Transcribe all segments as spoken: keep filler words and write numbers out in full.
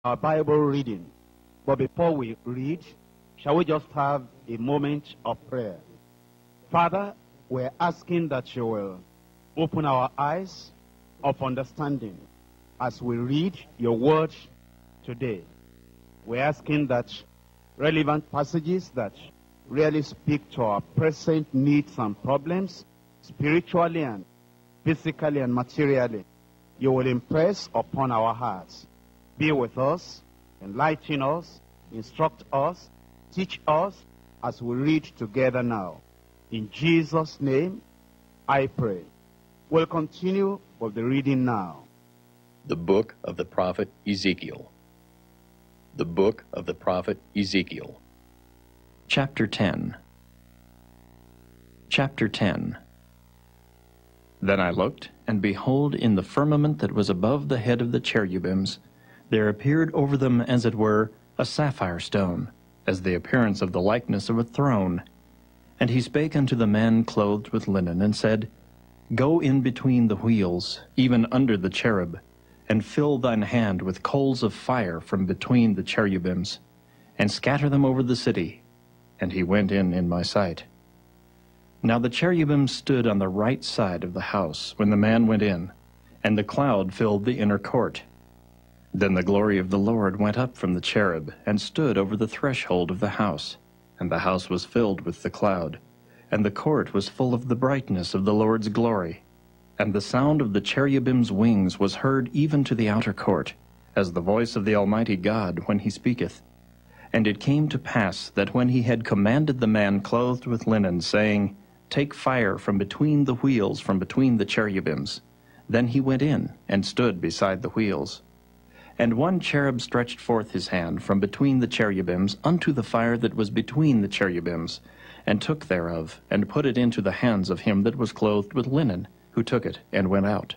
our Bible reading. But before we read, shall we just have a moment of prayer? Father, we're asking that you will open our eyes of understanding as we read your word today. We're asking that relevant passages that really speak to our present needs and problems, spiritually and physically and materially, you will impress upon our hearts. Be with us, enlighten us, instruct us, teach us as we read together now. In Jesus' name, I pray. We'll continue with the reading now. The book of the prophet Ezekiel. The book of the prophet Ezekiel. Chapter ten. Chapter ten. Then I looked, and behold, in the firmament that was above the head of the cherubims, there appeared over them, as it were, a sapphire stone, as the appearance of the likeness of a throne. And he spake unto the man clothed with linen, and said, Go in between the wheels, even under the cherub, and fill thine hand with coals of fire from between the cherubims, and scatter them over the city. And he went in in my sight. Now the cherubim stood on the right side of the house when the man went in, and the cloud filled the inner court. Then the glory of the Lord went up from the cherub, and stood over the threshold of the house, and the house was filled with the cloud, and the court was full of the brightness of the Lord's glory. And the sound of the cherubim's wings was heard even to the outer court, as the voice of the Almighty God when he speaketh. And it came to pass that when he had commanded the man clothed with linen, saying, Take fire from between the wheels, from between the cherubims, then he went in, and stood beside the wheels. And one cherub stretched forth his hand from between the cherubims unto the fire that was between the cherubims, and took thereof, and put it into the hands of him that was clothed with linen, who took it, and went out.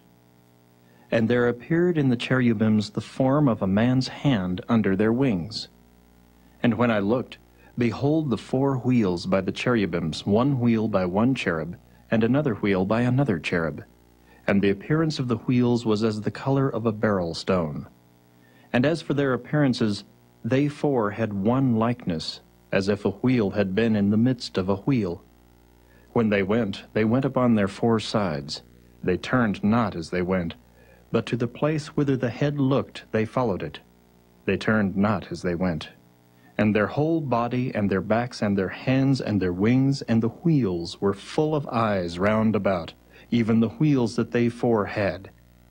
And there appeared in the cherubims the form of a man's hand under their wings. And when I looked, behold, the four wheels by the cherubims, one wheel by one cherub, and another wheel by another cherub. And the appearance of the wheels was as the color of a beryl stone. And as for their appearances, they four had one likeness, as if a wheel had been in the midst of a wheel. When they went, they went upon their four sides. They turned not as they went, but to the place whither the head looked they followed it. They turned not as they went. And their whole body, and their backs, and their hands, and their wings, and the wheels were full of eyes round about, even the wheels that they four had.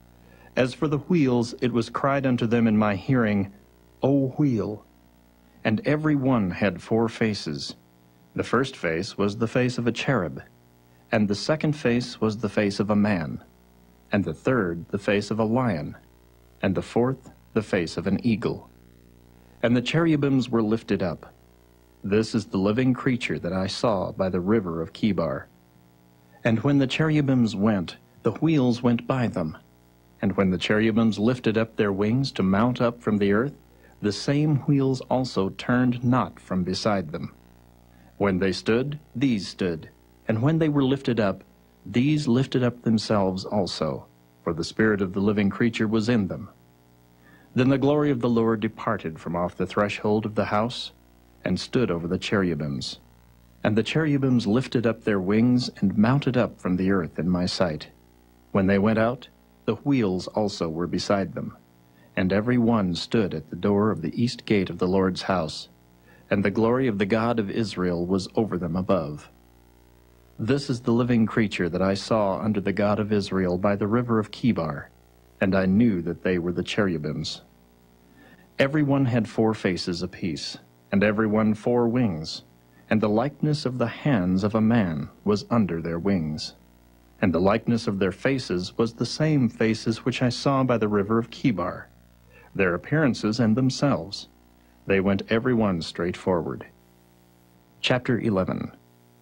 As for the wheels, it was cried unto them in my hearing, O wheel! And every one had four faces. The first face was the face of a cherub, and the second face was the face of a man, and the third the face of a lion, and the fourth the face of an eagle. And the cherubims were lifted up. This is the living creature that I saw by the river of Chebar. And when the cherubims went, the wheels went by them. And when the cherubims lifted up their wings to mount up from the earth, the same wheels also turned not from beside them. When they stood, these stood, and when they were lifted up, these lifted up themselves also, for the spirit of the living creature was in them. Then the glory of the Lord departed from off the threshold of the house, and stood over the cherubims. And the cherubims lifted up their wings, and mounted up from the earth in my sight. When they went out, the wheels also were beside them, and every one stood at the door of the east gate of the Lord's house, and the glory of the God of Israel was over them above. This is the living creature that I saw under the God of Israel by the river of Chebar, and I knew that they were the cherubims. Every one had four faces apiece, and every one four wings, and the likeness of the hands of a man was under their wings. And the likeness of their faces was the same faces which I saw by the river of Chebar, their appearances and themselves. They went every one straight forward. Chapter eleven.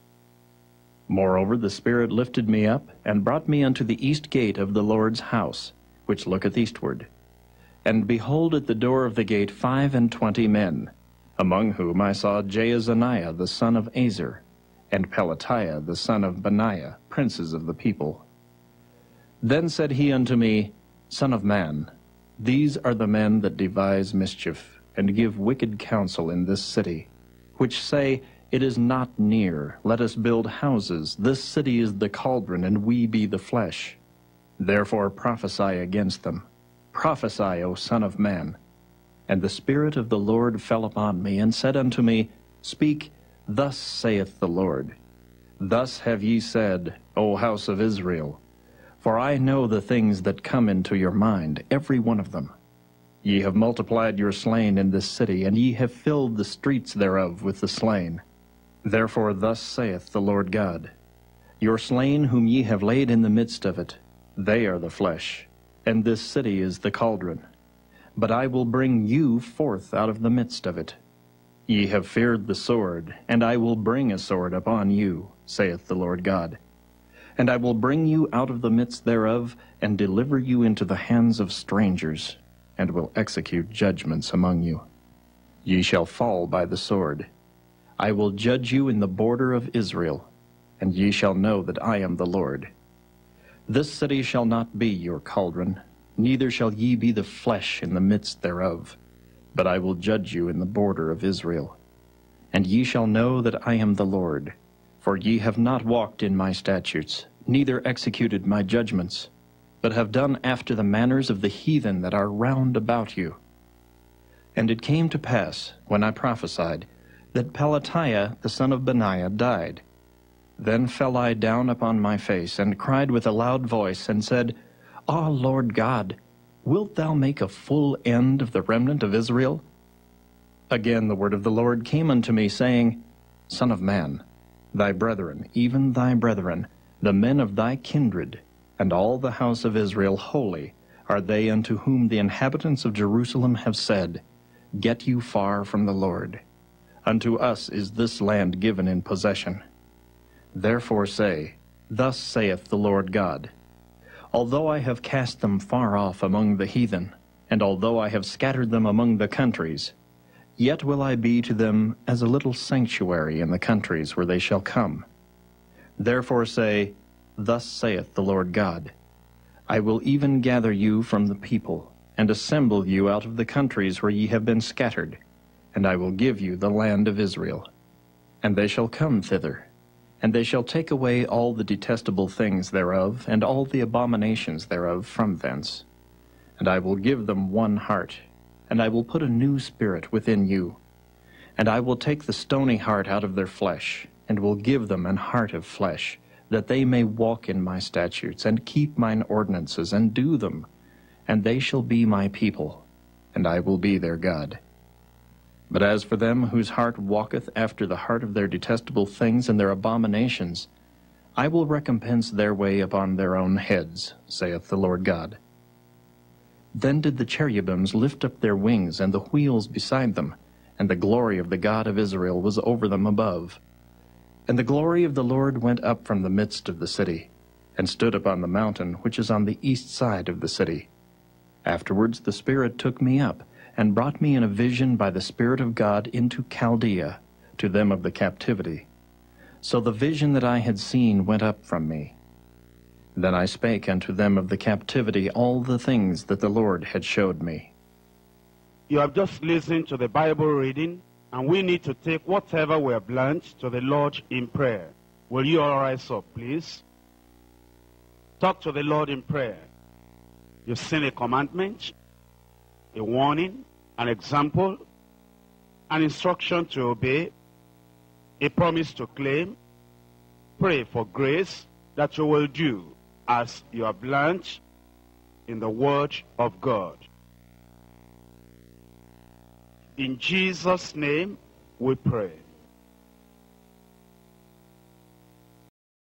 Moreover the Spirit lifted me up, and brought me unto the east gate of the Lord's house, which looketh eastward. And behold, at the door of the gate five and twenty men, among whom I saw Jaazaniah the son of Azer, and Pelatiah the son of Benaiah, princes of the people. Then said he unto me, Son of man, These are the men that devise mischief, and give wicked counsel in this city, which say, It is not near, let us build houses. This city is the cauldron, and we be the flesh. Therefore prophesy against them. Prophesy, O Son of Man. And the Spirit of the Lord fell upon me, and said unto me, Speak, thus saith the Lord. Thus have ye said, O house of Israel, for I know the things that come into your mind, every one of them. Ye have multiplied your slain in this city, and ye have filled the streets thereof with the slain. Therefore thus saith the Lord God, Your slain whom ye have laid in the midst of it, they are the flesh, and this city is the cauldron. But I will bring you forth out of the midst of it. Ye have feared the sword, and I will bring a sword upon you, saith the Lord God. And I will bring you out of the midst thereof, and deliver you into the hands of strangers, and will execute judgments among you. Ye shall fall by the sword. I will judge you in the border of Israel, and ye shall know that I am the Lord. This city shall not be your cauldron, neither shall ye be the flesh in the midst thereof, but I will judge you in the border of Israel. And ye shall know that I am the Lord, for ye have not walked in my statutes, neither executed my judgments, but have done after the manners of the heathen that are round about you. And it came to pass, when I prophesied, that Pelatiah the son of Benaiah died. Then fell I down upon my face, and cried with a loud voice, and said, Ah, Lord God, wilt thou make a full end of the remnant of Israel? Again the word of the Lord came unto me, saying, Son of man, thy brethren, even thy brethren, the men of thy kindred, and all the house of Israel holy, are they unto whom the inhabitants of Jerusalem have said, Get you far from the Lord. Unto us is this land given in possession. Therefore say, Thus saith the Lord God, Although I have cast them far off among the heathen, and although I have scattered them among the countries, yet will I be to them as a little sanctuary in the countries where they shall come. Therefore say, Thus saith the Lord God, I will even gather you from the people, and assemble you out of the countries where ye have been scattered, and I will give you the land of Israel. And they shall come thither, and they shall take away all the detestable things thereof, and all the abominations thereof from thence. And I will give them one heart, and I will put a new spirit within you. And I will take the stony heart out of their flesh, and will give them an heart of flesh, that they may walk in my statutes, and keep mine ordinances, and do them. And they shall be my people, and I will be their God. But as for them whose heart walketh after the heart of their detestable things and their abominations, I will recompense their way upon their own heads, saith the Lord God. Then did the cherubims lift up their wings, and the wheels beside them, and the glory of the God of Israel was over them above. And the glory of the Lord went up from the midst of the city, and stood upon the mountain which is on the east side of the city. Afterwards the Spirit took me up, and brought me in a vision by the Spirit of God into Chaldea, to them of the captivity. So the vision that I had seen went up from me. Then I spake unto them of the captivity all the things that the Lord had showed me. You have just listened to the Bible reading, and we need to take whatever we have learned to the Lord in prayer. Will you all rise up, please? Talk to the Lord in prayer. You've seen a commandment, a warning, an example, an instruction to obey, a promise to claim. Pray for grace that you will do as you have learned in the Word of God. In Jesus' name we pray.